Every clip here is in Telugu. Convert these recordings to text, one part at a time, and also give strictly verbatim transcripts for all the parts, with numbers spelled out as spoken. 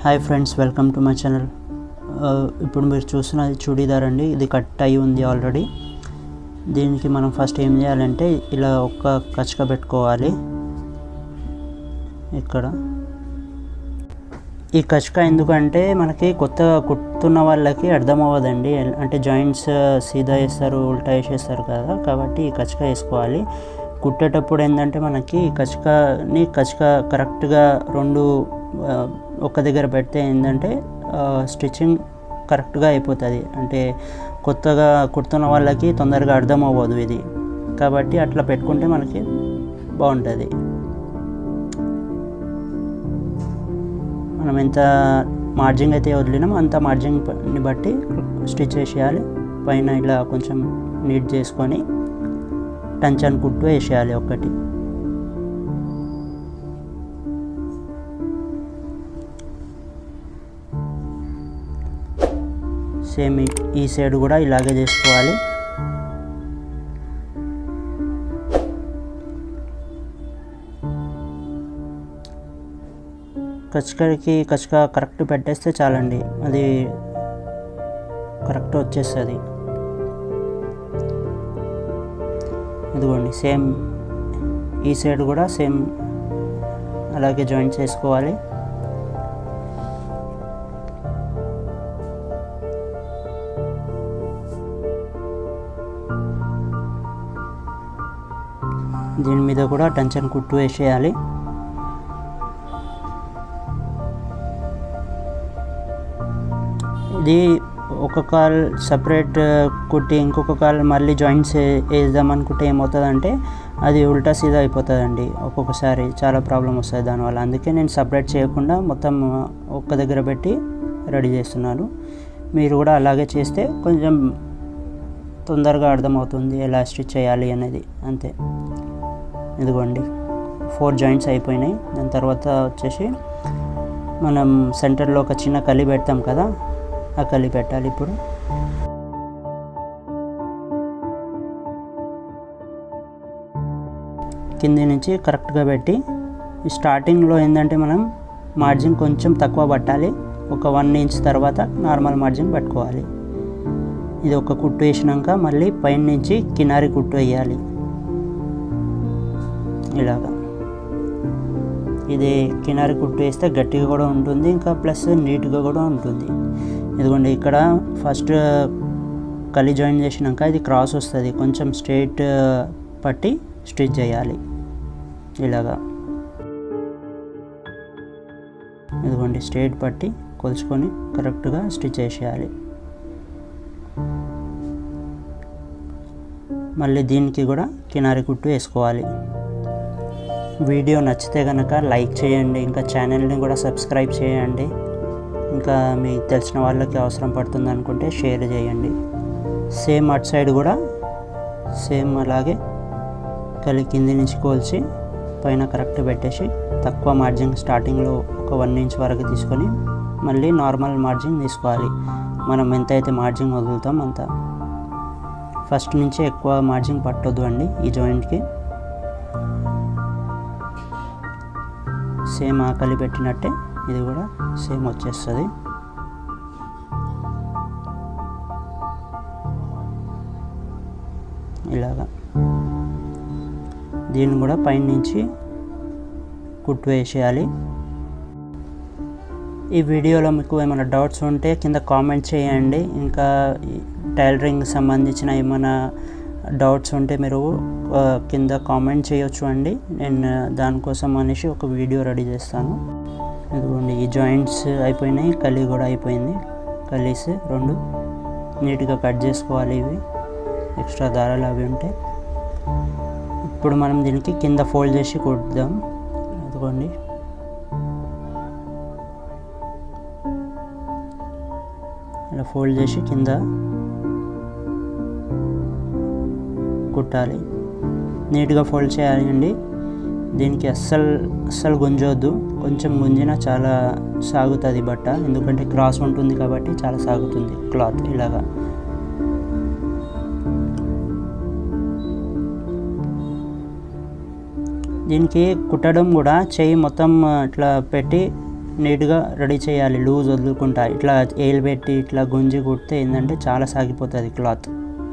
Hi friends, welcome to my channel. ఇప్పుడు మీరు చూస్తున్నది చూడీదార్ అండి. ఇది కట్ అయ్యి ఉంది ఆల్రెడీ. దీనికి మనం ఫస్ట్ ఏం చేయాలంటే ఇలా ఒక్క కచక పెట్టుకోవాలి. ఇక్కడ ఈ కచక ఎందుకంటే మనకి కొత్తగా కుట్టున్న వాళ్ళకి అర్థం అవ్వదండి. అంటే జాయింట్స్ సీదా వేస్తారు, ఉల్టా వేసేస్తారు కదా, కాబట్టి ఈ కచక వేసుకోవాలి. కుట్టేటప్పుడు ఏంటంటే మనకి ఈ కచకని కచక కరెక్ట్గా రెండు ఒక దగ్గర పెడితే ఏంటంటే స్టిచ్చింగ్ కరెక్ట్గా అయిపోతుంది. అంటే కొత్తగా కుడుతున్న వాళ్ళకి తొందరగా అర్థం అవ్వదు ఇది, కాబట్టి అట్లా పెట్టుకుంటే మనకి బాగుంటుంది. మనం ఎంత మార్జింగ్ అయితే వదిలినాం అంత మార్జింగ్ని బట్టి స్టిచ్ చేసేయాలి. పైన ఇలా కొంచెం నీట్ చేసుకొని టంచన్ కుట్టు వేసేయాలి ఒకటి. సేమ్ ఈ సైడ్ కూడా ఇలాగే చేసుకోవాలి. కచకకి కచక కరెక్ట్ పెట్టేస్తే చాలండి, అది కరెక్ట్ వచ్చేస్తుంది. ఇదిగోండి, సేమ్ ఈ సైడ్ కూడా సేమ్ అలాగే జాయింట్ చేసుకోవాలి. దీని మీద కూడా టెన్షన్ కుట్టు వేసేయాలి. ఇది ఒక కాల్ సపరేట్ కుట్టి ఇంకొక కాల్ మళ్ళీ జాయింట్స్ వేద్దాం అనుకుంటే ఏమవుతుందంటే అది ఉల్టా సీదా అయిపోతుందండి. ఒక్కొక్కసారి చాలా ప్రాబ్లం వస్తుంది దానివల్ల. అందుకే నేను సపరేట్ చేయకుండా మొత్తం ఒక్క దగ్గర పెట్టి రెడీ చేస్తున్నాను. మీరు కూడా అలాగే చేస్తే కొంచెం తొందరగా అర్థమవుతుంది ఎలా స్టిచ్ చేయాలి అనేది. అంతే. ఇదిగోండి, ఫోర్ జాయింట్స్ అయిపోయినాయి. దాని తర్వాత వచ్చేసి మనం సెంటర్లో ఒక చిన్న కలి పెడతాం కదా, ఆ కలి పెట్టాలి. ఇప్పుడు కింది నుంచి కరెక్ట్గా పెట్టి, స్టార్టింగ్లో ఏంటంటే మనం మార్జిన్ కొంచెం తక్కువ పట్టాలి. ఒక వన్ ఇంచ్ తర్వాత నార్మల్ మార్జిన్ పట్టుకోవాలి. ఇది ఒక కుట్టు వేసినాక మళ్ళీ పైన నుంచి కినారి కుట్టు వేయాలి ఇలాగా. ఇది కినారి కుట్టు వేస్తే గట్టిగా కూడా ఉంటుంది, ఇంకా ప్లస్ నీట్గా కూడా ఉంటుంది. ఇదిగోండి, ఇక్కడ ఫస్ట్ కలి జాయిన్ చేసినాక ఇది క్రాస్ వస్తుంది, కొంచెం స్ట్రైట్ పట్టి స్టిచ్ చేయాలి ఇలాగా. ఇదిగోండి, స్ట్రైట్ పట్టి కొలుచుకొని కరెక్ట్గా స్టిచ్ చేసేయాలి. మళ్ళీ దీనికి కూడా కినారి కుట్టు వేసుకోవాలి. వీడియో నచ్చితే కనుక లైక్ చేయండి, ఇంకా ఛానల్ని కూడా సబ్స్క్రైబ్ చేయండి. ఇంకా మీకు తెలిసిన వాళ్ళకి అవసరం పడుతుంది అనుకుంటే షేర్ చేయండి. సేమ్ అటు సైడ్ కూడా సేమ్ అలాగే కలి కింది నుంచి కోల్చి పైన కరెక్ట్ పెట్టేసి తక్కువ మార్జిన్ స్టార్టింగ్లో ఒక వన్ ఇంచ్ వరకు తీసుకొని మళ్ళీ నార్మల్ మార్జిన్ తీసుకోవాలి. మనం ఎంతైతే మార్జిన్ వదులుతాం అంత. ఫస్ట్ నుంచి ఎక్కువ మార్జిన్ పట్టొద్దు అండి ఈ జాయింట్కి. సేమ్ ఆ కలి పెట్టినట్టే ఇది కూడా సేమ్ వచ్చేస్తుంది. ఇలాగా దీన్ని కూడా పైన నుంచి కుట్టు వేసేయాలి. ఈ వీడియోలో మీకు ఏమైనా డౌట్స్ ఉంటే కింద కామెంట్ చేయండి. ఇంకా టైలరింగ్ సంబంధించిన ఏమైనా డౌట్స్ ఉంటే మీరు కింద కామెంట్ చేయొచ్చు అండి. నేను దానికోసం అనేసి ఒక వీడియో రెడీ చేస్తాను. ఇదిగోండి, ఈ జాయింట్స్ అయిపోయినాయి, కలి కూడా అయిపోయింది. కలీస్ రెండు నీట్గా కట్ చేసుకోవాలి. ఇవి ఎక్స్ట్రా దారాలు అవి ఉంటే ఇప్పుడు మనం దీనికి కింద ఫోల్డ్ చేసి కుడదాం. ఇదిగోండి, ఇలా ఫోల్డ్ చేసి కింద కుట్టాలి. నీట్గా ఫోల్డ్ చేయాలి అండి. దీనికి అస్సలు అస్సలు గుంజవద్దు. కొంచెం గుంజినా చాలా సాగుతుంది బట్ట, ఎందుకంటే క్రాస్ ఉంటుంది కాబట్టి చాలా సాగుతుంది క్లాత్. ఇలాగా దీనికి కుట్టడం కూడా చెయ్యి మొత్తం ఇట్లా పెట్టి నీట్గా రెడీ చేయాలి. లూజ్ వదులుకుంటా ఇట్లా ఏలు పెట్టి ఇట్లా గుంజి కుడితే ఏంటంటే చాలా సాగిపోతుంది క్లాత్.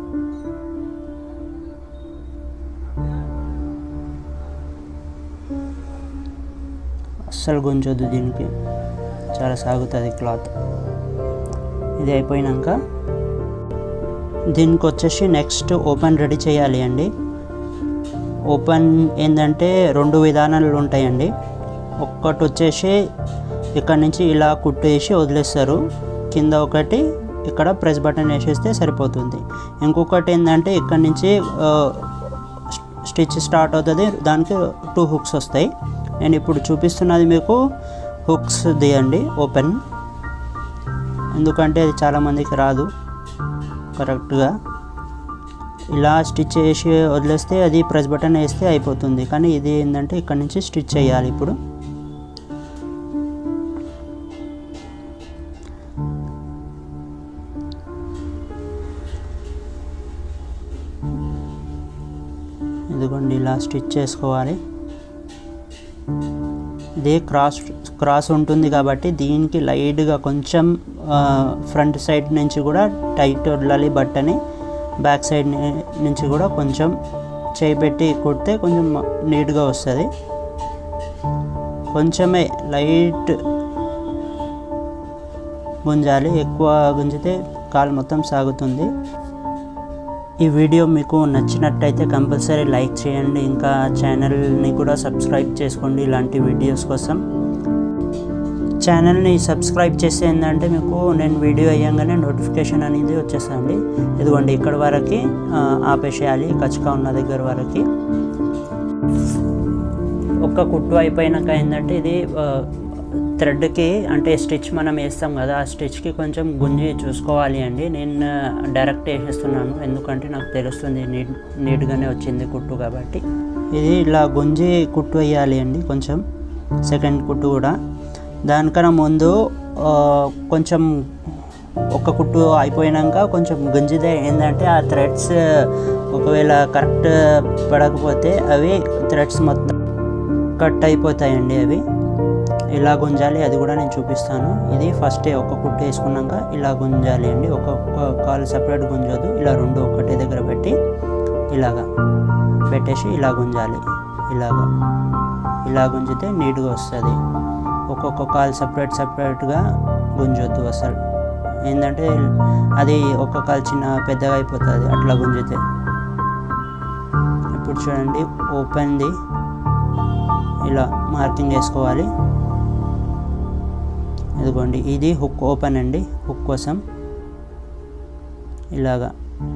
అస్సలు గుంజొద్దు, దీనికి చాలా సాగుతుంది క్లాత్. ఇది అయిపోయినాక దీనికి వచ్చేసి నెక్స్ట్ ఓపెన్ రెడీ చేయాలి అండి. ఓపెన్ ఏంటంటే రెండు విధానాలు ఉంటాయండి. ఒక్కటి వచ్చేసి ఇక్కడ నుంచి ఇలా కుట్టు వేసి వదిలేస్తారు, కింద ఒకటి ఇక్కడ ప్రెస్ బటన్ వేసేస్తే సరిపోతుంది. ఇంకొకటి ఏంటంటే ఇక్కడ నుంచి స్టిచ్ స్టార్ట్ అవుతుంది, దానికి టూ హుక్స్ వస్తాయి. నేను ఇప్పుడు చూపిస్తున్నది మీకు హుక్స్ దియండి ఓపెన్, ఎందుకంటే అది చాలామందికి రాదు కరెక్ట్గా. ఇలా స్టిచ్ చేసి వదిలేస్తే అది ప్రెస్ బటన్ వేస్తే అయిపోతుంది, కానీ ఇది ఏంటంటే ఇక్కడ నుంచి స్టిచ్ చేయాలి. ఇప్పుడు ఇదిగోండి ఇలా స్టిచ్ చేసుకోవాలి. ఇది క్రాస్ క్రాస్ ఉంటుంది కాబట్టి దీనికి లైట్గా కొంచెం ఫ్రంట్ సైడ్ నుంచి కూడా టైట్ వదలాలి బట్టని, బ్యాక్ సైడ్ నుంచి కూడా కొంచెం చేయి పెట్టి కుడితే కొంచెం నీట్గా వస్తుంది. కొంచెమే లైట్ గుంజాలి, ఎక్కువ గుంజితే కాలు మొత్తం సాగుతుంది. ఈ వీడియో మీకు నచ్చినట్టయితే కంపల్సరీ లైక్ చేయండి, ఇంకా ఛానల్ని కూడా సబ్స్క్రైబ్ చేసుకోండి ఇలాంటి వీడియోస్ కోసం. ఛానల్ని సబ్స్క్రైబ్ చేస్తే ఏంటంటే మీకు నేను వీడియో అయ్యంగానే నోటిఫికేషన్ అనేది వచ్చేస్తుంది. ఇదిగోండి ఇక్కడ వరకు ఆపేసేయాలి, కచ్చిగా ఉన్న దగ్గర వరకు. ఒక్క కుట్టు అయిపోయినాక ఏంటంటే ఇది థ్రెడ్కి అంటే స్టిచ్ మనం వేస్తాం కదా, ఆ స్టిచ్కి కొంచెం గుంజి చూసుకోవాలి అండి. నేను డైరెక్ట్ వేసేస్తున్నాను ఎందుకంటే నాకు తెలుస్తుంది నీట్ నీట్గానే వచ్చింది కుట్టు కాబట్టి. ఇది ఇలా గుంజి కుట్టు వేయాలి అండి కొంచెం, సెకండ్ కుట్టు కూడా. దానికన్నా ముందు కొంచెం ఒక కుట్టు అయిపోయినాక కొంచెం గుంజితే ఏంటంటే ఆ థ్రెడ్స్ ఒకవేళ కరెక్ట్ పడకపోతే అవి థ్రెడ్స్ మొత్తం కట్ అయిపోతాయండి. అవి ఇలా గుంజాలి, అది కూడా నేను చూపిస్తాను. ఇది ఫస్టే ఒక కుట్టు వేసుకున్నాక ఇలా గుంజాలి అండి, ఒక్కొక్క కాలు సపరేట్ గుంజొద్దు. ఇలా రెండు ఒకటే దగ్గర పెట్టి ఇలాగా పెట్టేసి ఇలా గుంజాలి. ఇలాగా ఇలా గుంజితే నీట్గా వస్తుంది. ఒక్కొక్క కాలు సపరేట్ సపరేట్గా గుంజొద్దు అసలు, ఏంటంటే అది ఒక్క కాలు చిన్న పెద్దగా అయిపోతుంది అట్లా గుంజితే. ఇప్పుడు చూడండి ఓపెన్ది ఇలా మార్కింగ్ వేసుకోవాలి. ఇదిగోండి ఇది హుక్ ఓపెన్ అండి, హుక్ కోసం ఇలాగా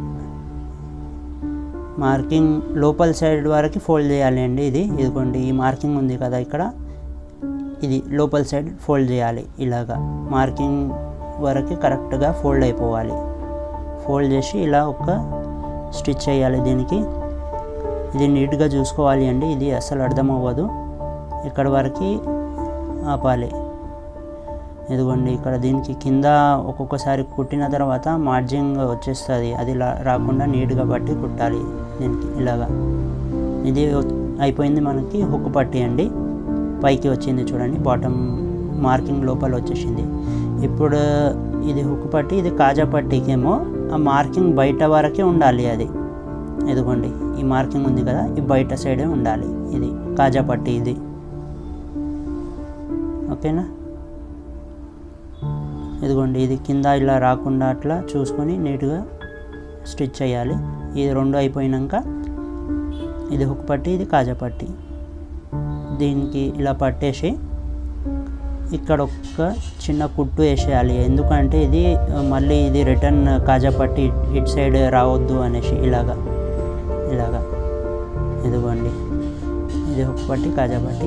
మార్కింగ్ లోపల సైడ్ వరకు ఫోల్డ్ చేయాలి అండి. ఇది ఇదిగోండి ఈ మార్కింగ్ ఉంది కదా ఇక్కడ, ఇది లోపల సైడ్ ఫోల్డ్ చేయాలి. ఇలాగా మార్కింగ్ వరకు కరెక్ట్గా ఫోల్డ్ అయిపోవాలి. ఫోల్డ్ చేసి ఇలా ఒక స్టిచ్ చేయాలి దీనికి. ఇది నీట్గా చూసుకోవాలి అండి, ఇది అసలు అర్థం అవ్వదు. ఇక్కడ వరకు ఆపాలి. ఇదిగోండి ఇక్కడ దీనికి కింద ఒక్కొక్కసారి కుట్టిన తర్వాత మార్జింగ్ వచ్చేస్తుంది, అది రాకుండా నీట్గా పట్టి కుట్టాలి దీనికి ఇలాగా. ఇది అయిపోయింది మనకి హుక్ పట్టి అండి, పైకి వచ్చింది చూడండి, బాటమ్ మార్కింగ్ లోపల వచ్చేసింది. ఇప్పుడు ఇది హుక్ పట్టి, ఇది కాజా పట్టికేమో ఆ మార్కింగ్ బయట వరకే ఉండాలి. అది ఇదిగోండి ఈ మార్కింగ్ ఉంది కదా, ఈ బయట సైడే ఉండాలి. ఇది కాజా పట్టి ఇది, ఓకేనా. ఇదిగోండి ఇది కింద ఇలా రాకుండా అట్లా చూసుకొని నీట్గా స్టిచ్ చేయాలి. ఇది రెండు అయిపోయినాక ఇది హుక్ పట్టి, ఇది కాజా పట్టి, దీనికి ఇలా పట్టేసి ఇక్కడ ఒక చిన్న కుట్టు వేసేయాలి. ఎందుకంటే ఇది మళ్ళీ ఇది రిటర్న్ కాజా పట్టి ఇటు సైడ్ రావద్దు అనేసి ఇలాగా ఇలాగా. ఇదిగోండి ఇది హుక్ పట్టి, కాజా పట్టి.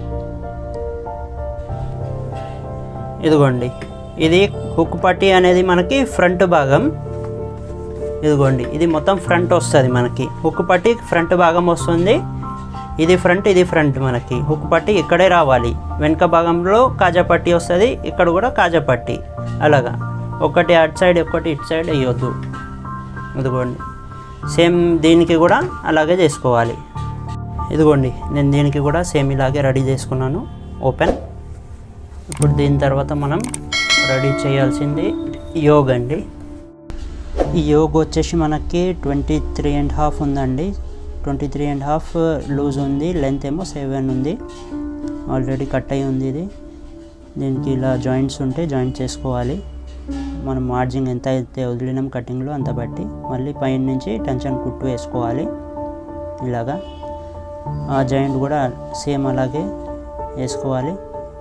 ఇదిగోండి ఇది హుక్ పట్టి అనేది మనకి ఫ్రంట్ భాగం. ఇదిగోండి ఇది మొత్తం ఫ్రంట్ వస్తుంది మనకి, హుక్ పట్టి ఫ్రంట్ భాగం వస్తుంది. ఇది ఫ్రంట్, ఇది ఫ్రంట్. మనకి హుక్ పట్టి ఇక్కడే రావాలి, వెనక భాగంలో కాజా పట్టి వస్తుంది, ఇక్కడ కూడా కాజా పట్టి. అలాగా ఒకటి అటు సైడ్ ఒకటి ఇటు సైడ్ వేయొద్దు. ఇదిగోండి సేమ్ దీనికి కూడా అలాగే చేసుకోవాలి. ఇదిగోండి నేను దీనికి కూడా సేమ్ ఇలాగే రెడీ చేసుకున్నాను. ఓపెన్ ఇప్పుడు దీని తర్వాత మనం రెడీ చేయాల్సింది యోగ్ అండి. ఈ యోగ్ వచ్చేసి మనకి ట్వంటీ త్రీ అండ్ హాఫ్ ఉందండి. Twenty three and half loose ఉంది, లెంత్ ఏమో సెవెన్ ఉంది. ఆల్రెడీ కట్ అయి ఉంది ఇది. దీనికి ఇలా జాయింట్స్ ఉంటే జాయింట్ చేసుకోవాలి. మనం మార్జిన్ ఎంత అయితే వదిలినాం కటింగ్లో అంత బట్టి మళ్ళీ పైన నుంచి టెన్షన్ కుట్టు వేసుకోవాలి. ఇలాగా ఆ జాయింట్ కూడా సేమ్ అలాగే వేసుకోవాలి.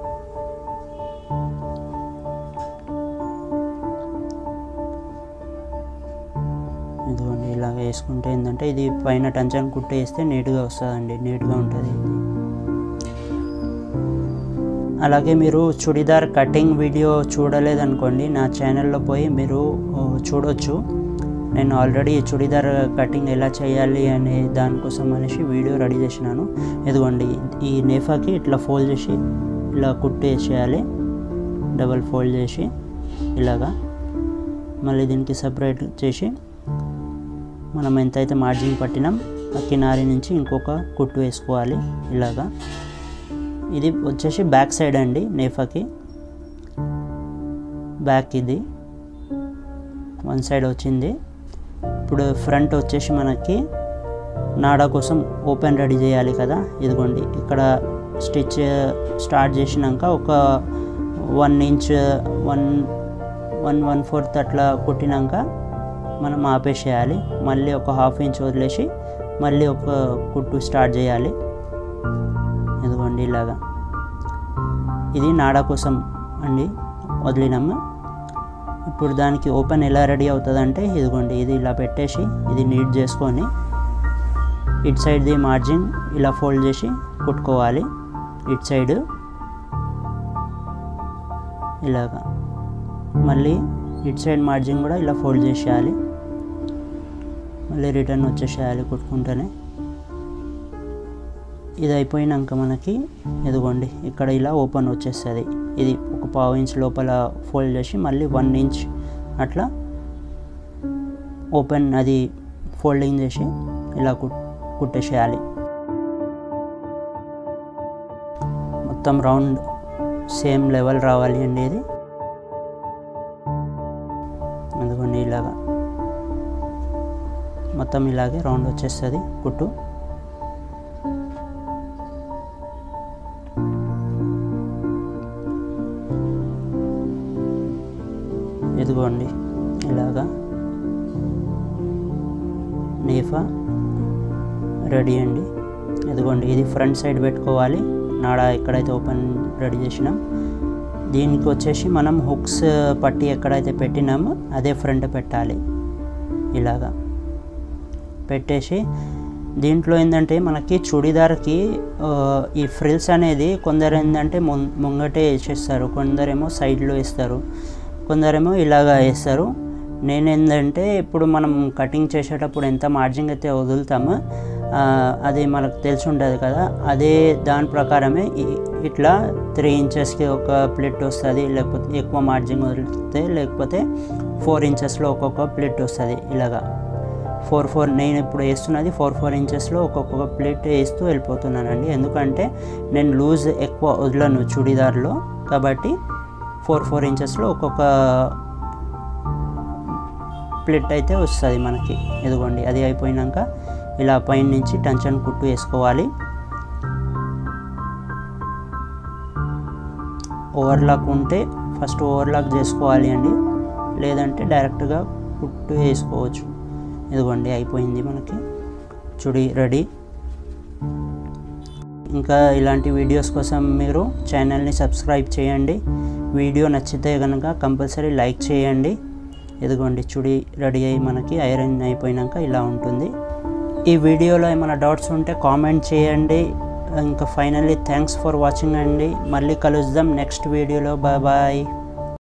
ఇదిగోండి ఇలాగ వేసుకుంటే ఏంటంటే ఇది పైన టెన్షన్ కుట్టు వేస్తే నీట్గా వస్తుందండి, నీట్గా ఉంటుంది. అలాగే మీరు చుడిదార్ కటింగ్ వీడియో చూడలేదనుకోండి, నా ఛానల్లో పోయి మీరు చూడొచ్చు. నేను ఆల్రెడీ చుడిదార్ కటింగ్ ఎలా చేయాలి అనే దానికోసం అనేసి వీడియో రెడీ చేసినాను. ఇదిగోండి ఈ నేఫాకి ఇట్లా ఫోల్డ్ చేసి ఇలా కుట్టు వేసేయాలి, డబల్ ఫోల్డ్ చేసి ఇలాగా. మళ్ళీ దీనికి సపరేట్ చేసి మనం ఎంతైతే మార్జిన్ పట్టినాం ఆ కినారి నుంచి ఇంకొక కుట్టు వేసుకోవాలి ఇలాగా. ఇది వచ్చేసి బ్యాక్ సైడ్ అండి, నేఫాకి బ్యాక్ ఇది వన్ సైడ్ వచ్చింది. ఇప్పుడు ఫ్రంట్ వచ్చేసి మనకి నాడా కోసం ఓపెన్ రెడీ చేయాలి కదా. ఇదిగోండి ఇక్కడ స్టిచ్ స్టార్ట్ చేసినాక ఒక one inch one one one fourth అట్లా కుట్టినాక మనం ఆపేసేయాలి. మళ్ళీ ఒక హాఫ్ ఇంచ్ వదిలేసి మళ్ళీ ఒక కుట్టు స్టార్ట్ చేయాలి. ఇదిగోండి ఇలాగా. ఇది నాడా కోసం అండి వదిలినాము. ఇప్పుడు దానికి ఓపెన్ ఎలా రెడీ అవుతుందంటే ఇదిగోండి ఇది ఇలా పెట్టేసి ఇది నీట్ చేసుకొని ఇటు సైడ్ది మార్జిన్ ఇలా ఫోల్డ్ చేసి కుట్టుకోవాలి. ఇటు సైడ్ ఇలాగా మళ్ళీ ఇటు సైడ్ మార్జిన్ కూడా ఇలా ఫోల్డ్ చేసేయాలి. మళ్ళీ రిటర్న్ వచ్చేసేయాలి కుట్టుకుంటూనే. ఇది అయిపోయినాక మనకి ఇదిగోండి ఇక్కడ ఇలా ఓపెన్ వచ్చేస్తుంది. ఇది ఒక పావు ఇంచ్ లోపల ఫోల్డ్ చేసి మళ్ళీ వన్ ఇంచ్ అట్లా ఓపెన్ అది ఫోల్డింగ్ చేసి ఇలా కుట్ కుట్టేసేయాలి. మొత్తం రౌండ్ సేమ్ లెవెల్ రావాలి అండి ఇది. అందుకోండి ఇలాగా మొత్తం ఇలాగే రౌండ్ వచ్చేస్తుంది కుట్టు. ఇదిగోండి ఇలాగా నేఫా రెడీ అండి. ఇదిగోండి ఇది ఫ్రంట్ సైడ్ పెట్టుకోవాలి. నాడా ఎక్కడైతే ఓపెన్ రెడీ చేసినాం దీనికి వచ్చేసి మనం హుక్స్ పట్టి ఎక్కడైతే పెట్టినామో అదే ఫ్రంట్ పెట్టాలి. ఇలాగా పెట్టేసి దీంట్లో ఏంటంటే మనకి చుడిదార్కి ఈ ఫ్రిల్స్ అనేది కొందరు ఏంటంటే ముంగటే వేసేస్తారు, కొందరేమో సైడ్లో వేస్తారు, కొందరేమో ఇలాగా వేస్తారు. నేనేంటంటే ఇప్పుడు మనం కటింగ్ చేసేటప్పుడు ఎంత మార్జిన్ అయితే వదులుతామో అది మనకు తెలిసి ఉంటుంది కదా, అదే దాని ప్రకారమే ఇట్లా త్రీ ఇంచెస్కి ఒక ప్లేట్ వస్తుంది. లేకపోతే ఎక్కువ మార్జిన్ వదిలితే లేకపోతే ఫోర్ ఇంచెస్లో ఒక్కొక్క ప్లేట్ వస్తుంది. ఇలాగా ఫోర్ ఫోర్ నేను ఇప్పుడు వేస్తున్నది ఫోర్ ఫోర్ ఇంచెస్లో ఒక్కొక్క ప్లేట్ వేస్తూ వెళ్ళిపోతున్నానండి. ఎందుకంటే నేను లూజ్ ఎక్కువ వదలను చుడిదార్లో, కాబట్టి ఫోర్ ఫోర్ ఇంచెస్లో ఒక్కొక్క ప్లేట్ అయితే వస్తుంది మనకి. ఇదిగోండి అది అయిపోయినాక ఇలా పైన నుంచి టెన్షన్ కుట్టు వేసుకోవాలి. ఓవర్లాక్ ఉంటే ఫస్ట్ ఓవర్లాక్ చేసుకోవాలి అండి, లేదంటే డైరెక్ట్గా కుట్టు వేసుకోవచ్చు. ఇదిగోండి అయిపోయింది మనకి చుడి రెడీ. ఇంకా ఇలాంటి వీడియోస్ కోసం మీరు ఛానల్ని సబ్స్క్రైబ్ చేయండి. వీడియో నచ్చితే కనుక కంపల్సరీ లైక్ చేయండి. ఇదిగోండి చుడి రెడీ అయ్యి మనకి ఐరన్ అయిపోయినాక ఇలా ఉంటుంది. ఈ వీడియోలో ఏమైనా డౌట్స్ ఉంటే కామెంట్ చేయండి. ఇంకా ఫైనల్లీ థ్యాంక్స్ ఫర్ వాచింగ్ అండి. మళ్ళీ కలుద్దాం నెక్స్ట్ వీడియోలో. Bye bye.